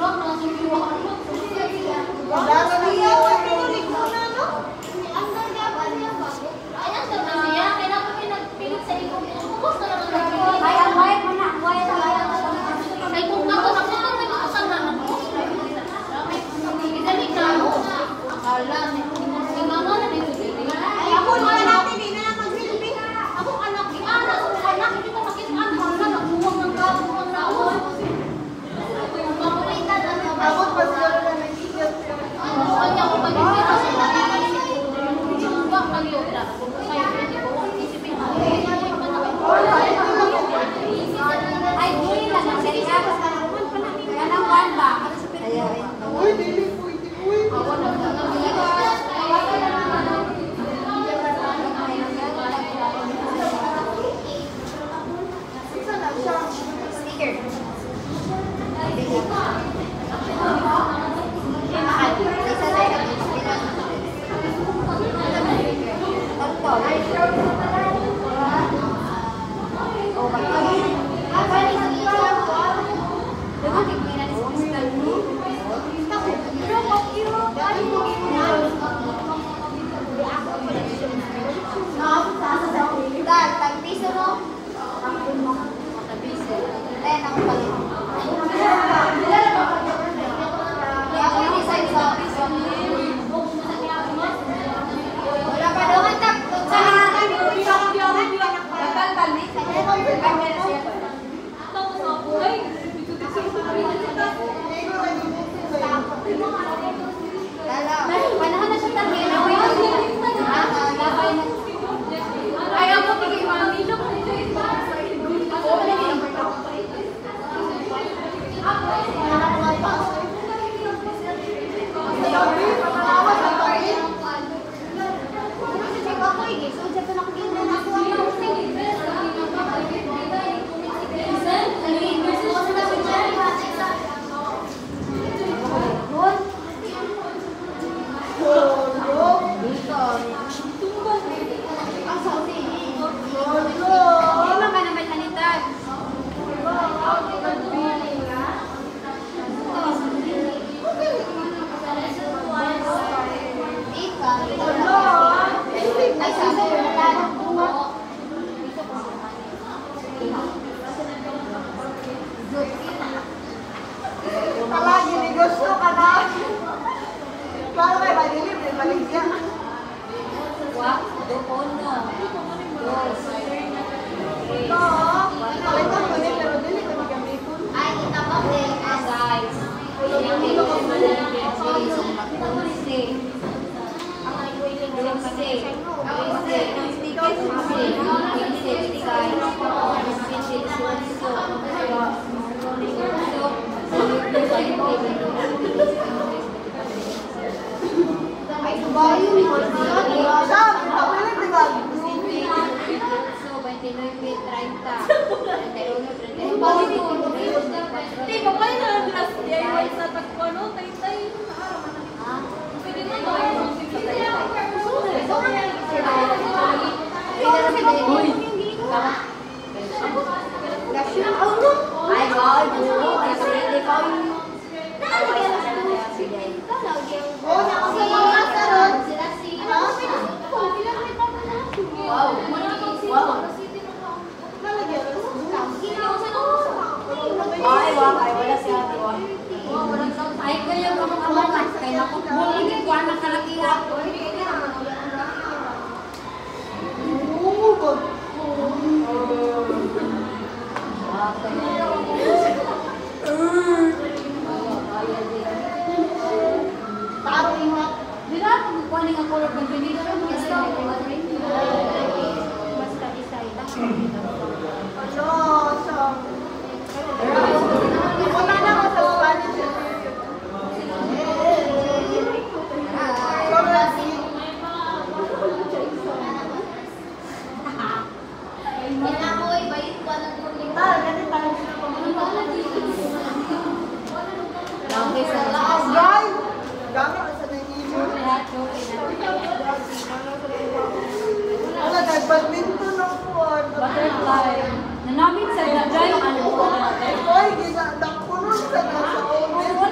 Nanamit sa dagay ang ano. Oy, ginadak ko nun sa nasa oven.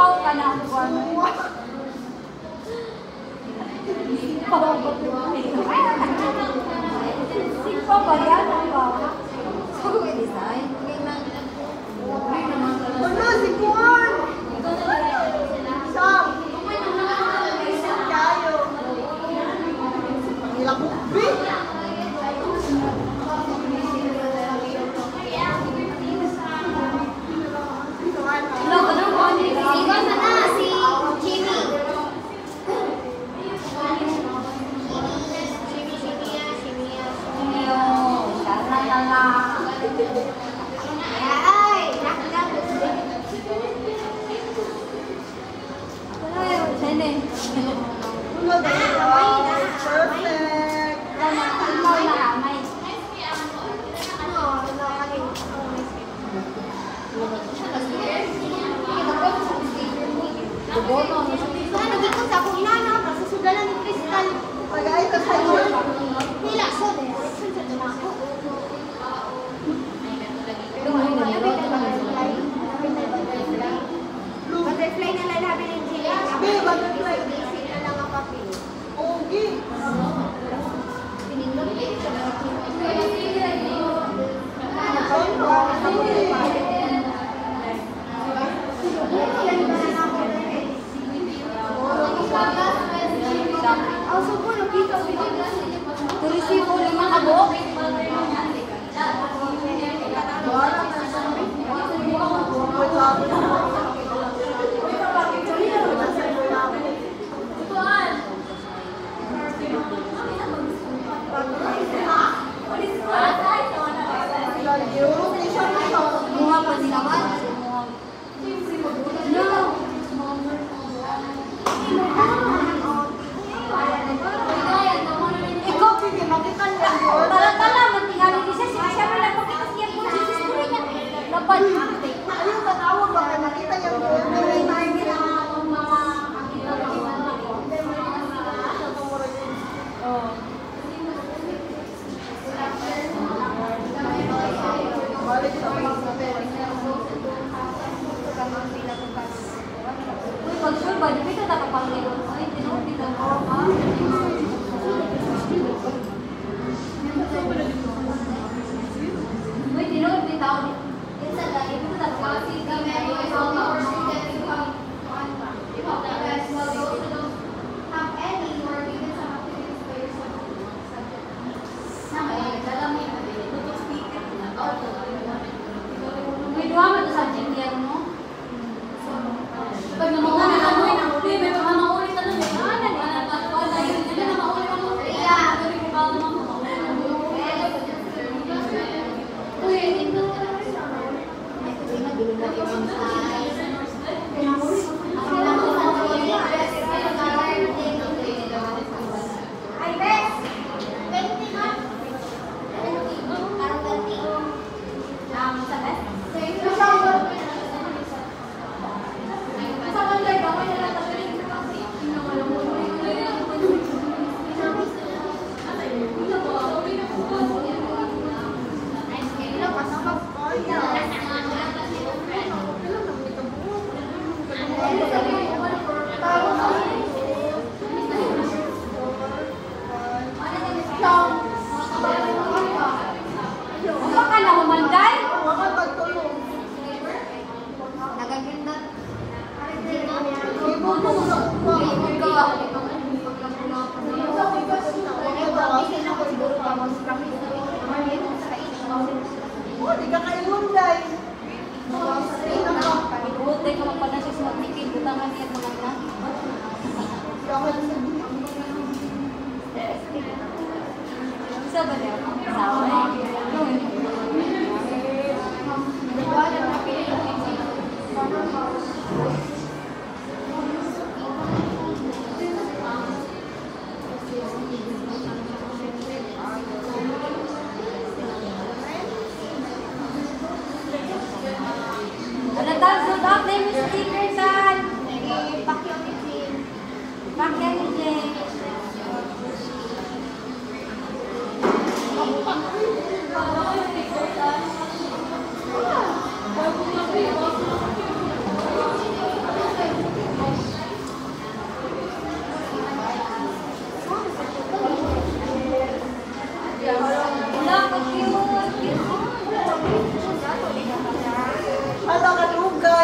Sipaw ka na ako. Sipaw ba? Sipaw ba yan? Sabi ko design. Ano, si Kuan? Sam. Kayo. Ilang kubi?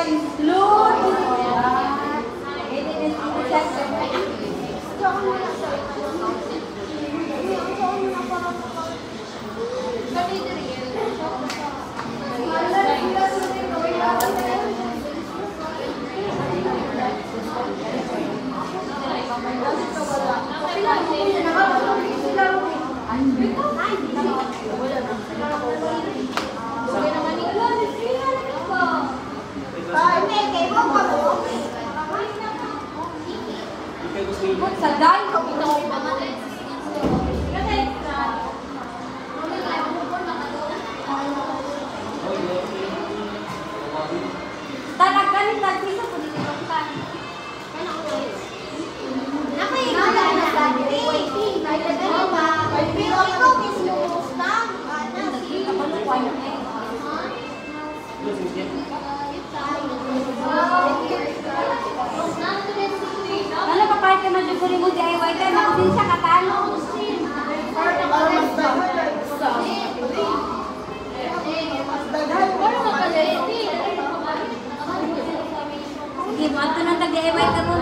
Sadai talaga ni tadi sa punitan. Ano pa kahit ka maduguri mo DIY ka, makusin siya katalo. Sige, mato nang tag-DIY ka mo.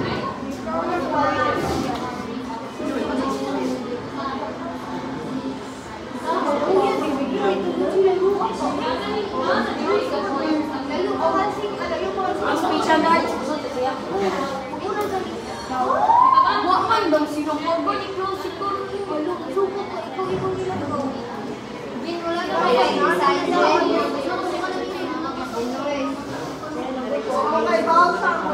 Waman dong sinong ni close ito. Suko ko ikaw nila to. Binula na kaya inside. Okay, bawsa ko.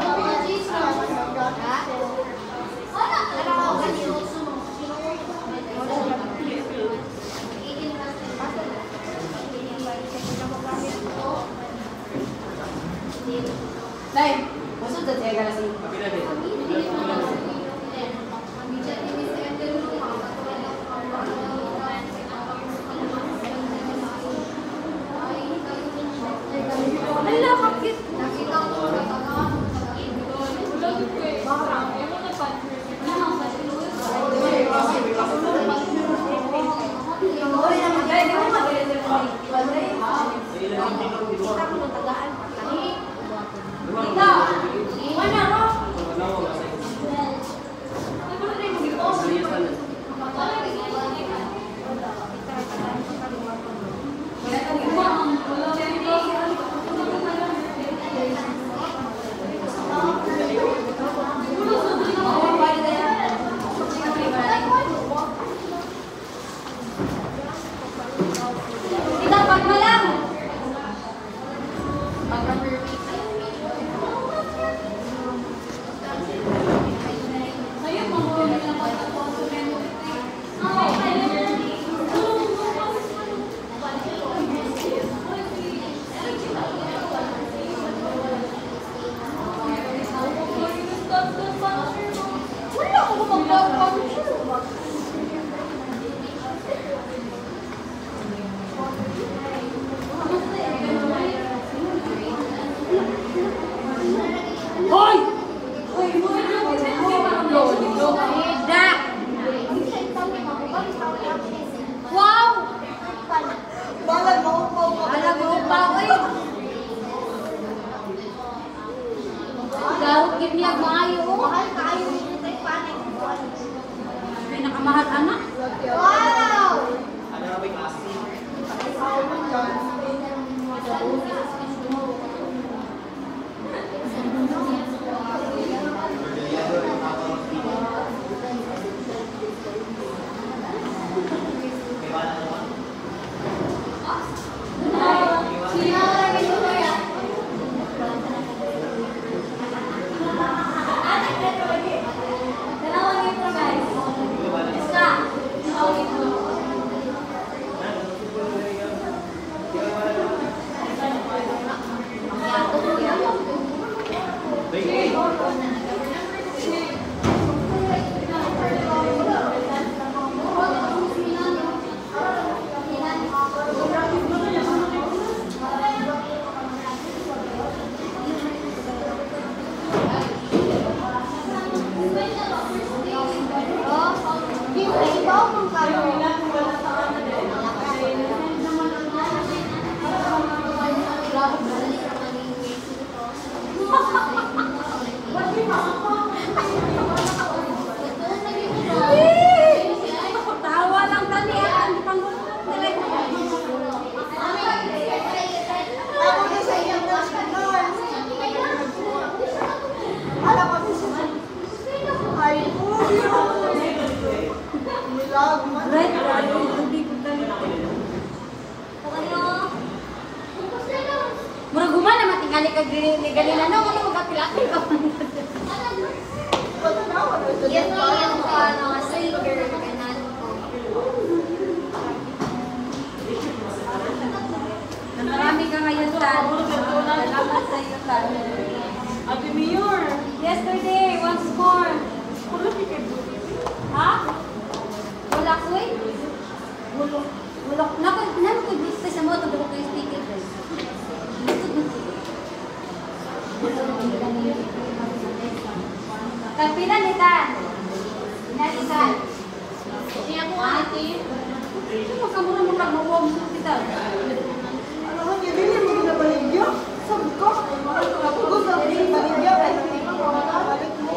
Nay, masuk sa tiyaga na si pinakamahal anak. Wow! ganina no, ano magkapilapil ka? Yan yung silver kanan ko. Marami ka ngayon, Tan. Salamat sa iyo, Tan. Ate Mayor. Yesterday, once more. Ha? Wala ko eh. Wala. Nakag-gusto sa mo, tugulok ko yung sticker. Kapila ni Tan. Pinalitan. Siya ko ate. Ito ka muna mo mag-mawag sa kita. Ano nga, hindi mo ginabaligya? Sabi ko, ako gusto ko sa baligya. Kahit hindi mo balik mo.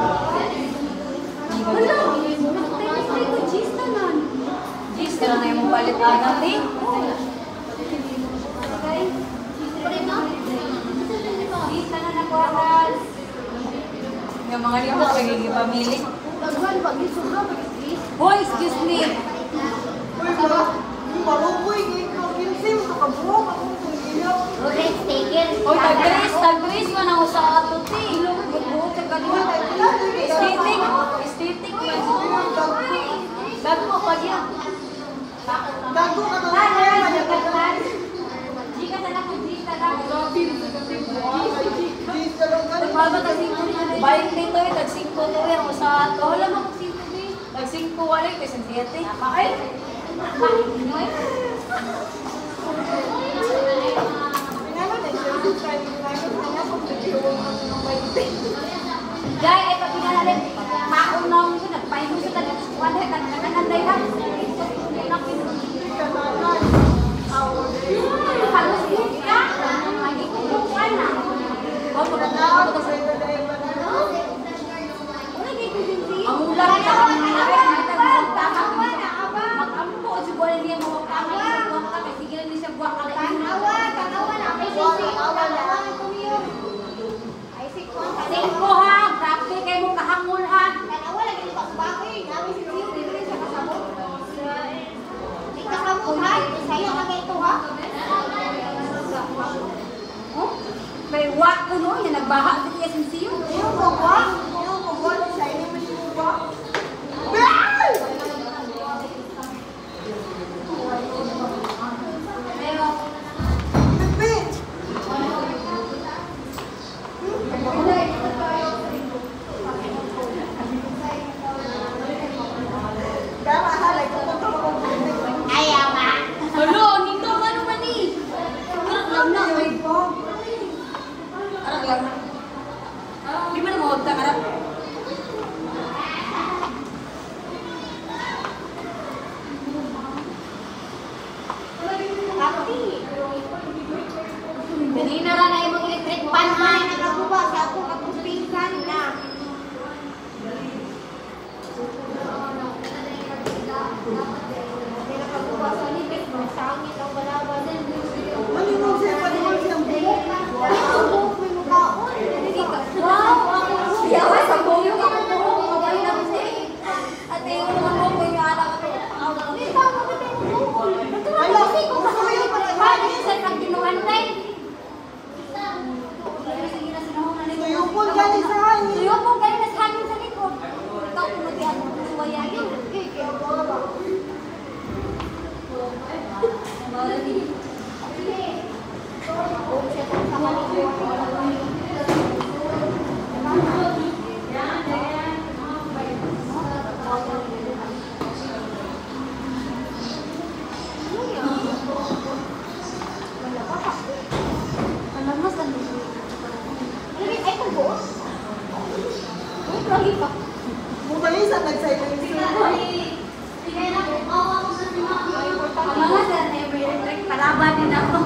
Wala. Nakatay ko, Gis na nan. Gis ka na yung balit natin, eh. Okay? Pwede mo? Gis ka na nagwakas. Yung mga libo, nagiging pamili. Daghan pag isura pag is. Hoy, excuse me. Uy, malukoy. Kinsim, nakabuhok ako kung ilaw. Rolex taken. Hoy, tag-gris man ako sa ato, te. Bubuhok ka ganun. Aesthetic. Aesthetic. Bago mo pa yan. Gago ka na Tan, naman. Tan. Gika na lang kung Gika na. Jeez, talaga. Nagbago tag-singko niya. Balik dito eh, tag-singko to eh. Ako sa ato. Wala mo tag-singko eh. Tag-singko wala eh, kasi siyete. Ay! Ay! Jai, ay papinalalim. Maunong ko, nagpahingo sa talit. Wala, nagkakanday lang. Halos yun ka. Hindi ko buwan na. Oh, magandang ako sa iyo. Ang ulan ka, ang ulan. Mag-ampo, si Buwan niya mawagtama. Kasi sige lang niya siya buwak ka lang. Singko ha, grabe kayo mong kahangol ha. Oh, may wak ko no, yung nagbaha sa iya sinsiyo. Hello, nito ano man ni? Arag lang na, may bog. Arag lang na. Di ba na mawag ka, arag? Ganina ra na imong electric pan ha. Nakabuba sa ako katong pinggan na. Nakabuba sa libit mo sa angin ang balaban. Malinong siya pa din siyang buhok. Buhok may mukhaon. Wow! Yawa sa buyo ka mo buhok. Mabay na siya. Ate, yung mga buhok ko yung alam ko. Hindi ka mo ba tayo buhok? Ay, Kasi kung gusto ko yung Ano yun sa pagkinuantay? tuyupon galing sa hangin. Tuyo po galing na sa hangin sa likod. Ikaw pinagyan mo sa suwaya yun. Alam mo, saan mo? Ay, kung buhok? Lagi pa. Mukalisan nag-silencer. Ang mga saan na yung electric, palaban din ako.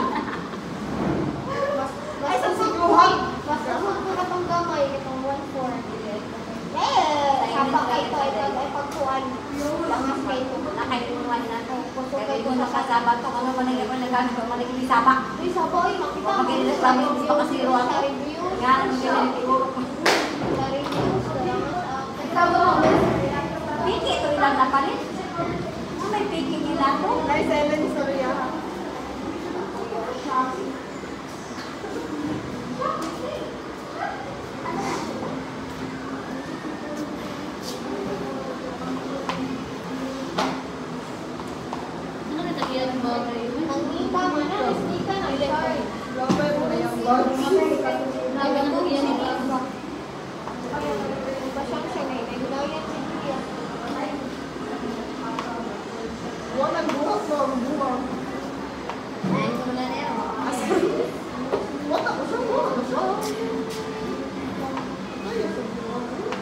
Ay, sa sigluhan. Basta kung ko na itong gamay, itong 1-4. Eh, sapa ka ito, ay pagkuhan. Langas ka ito. Nakainuan na to. Puso ka Kaya ito. ito nakasaba to. Ano man ang ibang nagamit ko, maligili saba. Uy, sapa, uy, makita mo. Mag-ilis lang yung gusto kasi ruwan. Sa review. Nga, ano yung siguro. Sa review. Salamat. Piki, ito ilang napalit. May piki nila to. Ay, silencer ya. Ano na tagiyan mo? Nangita mo na, hindi ka na electric. Grabe mo na yung bugs. Grabe ang tagiyan ni Lisa. Pasyang siya na yun. Nagdayan si Tia. Wala nang buhok mo, ang buhok. Ay, ito na na yun. Wala ko siya, wala ko siya. Ay, ito buhok.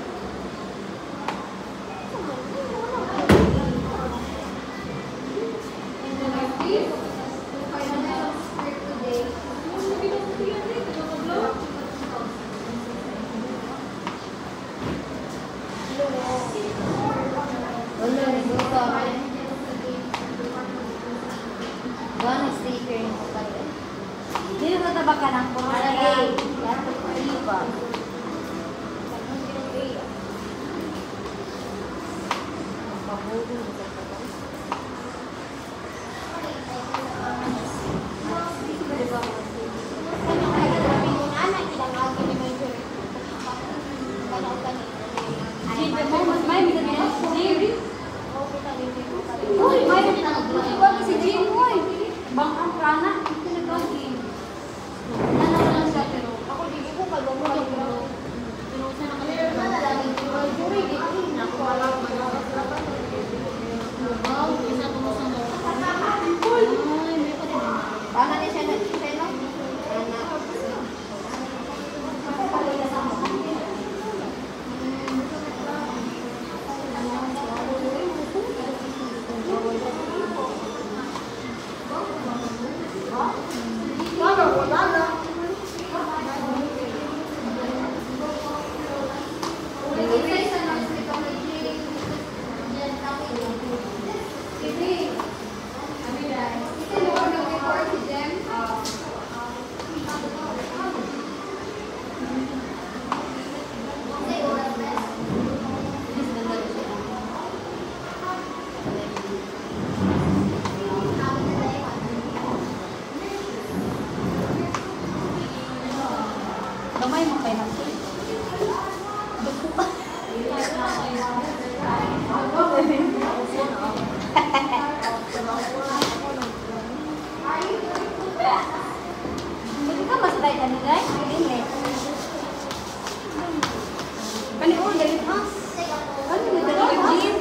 Wala, nagluto ako. One sticker yung kapatid. Dili ko tabak ka ng Ay, lahat ng iba. Pabuhin sa kapatid. Uy, may nagtawag si Jim, uy. Bang ang prana. Ito nag-gagi. Nanawalan siya, pero Ako hindi ko kalungan yung pinusan na kami. Isa tumusang daw. Ay, may pa din. Baka na siya na anak. Wala, wala na. Gamay mo kayo na. Hindi ka masabay ka nila eh. Hindi. Kani ko, galit ha? Kani mo dalawa Jim?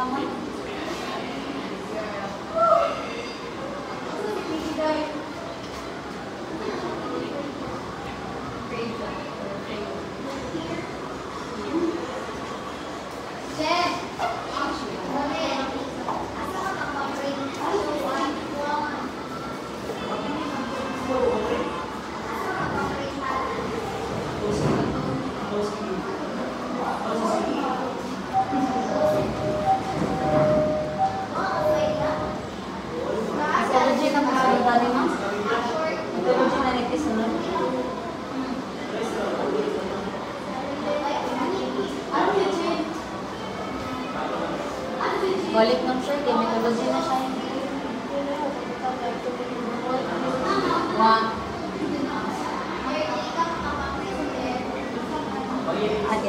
mama. Ecology na masalita ni ma'am. Ecology na nipis na. Balik ng shirt, eh. Ecology na siya. One. Ate,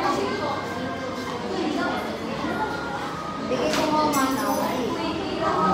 Bigay ko mo man.